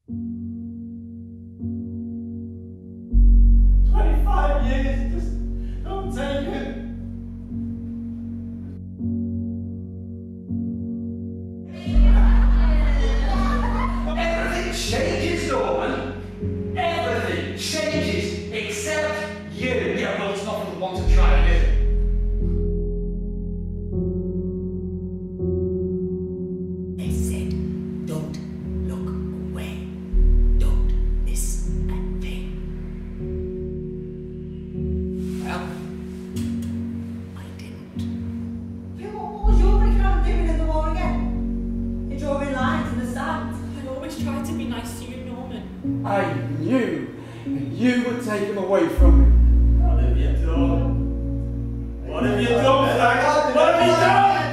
Years, just don't take it. Everything changes, Norman. Everything changes except you. Yeah, well, it's not for the want of trying, is it? They said, don't look away. Don't miss a thing. Well, I didn't. Yeah, what was your background doing in the war again? You're drawing lines in the sand. I always tried to be nice to you, Norman. I knew that you would take him away from me. what have you done? What have you done, Frank? What have you done?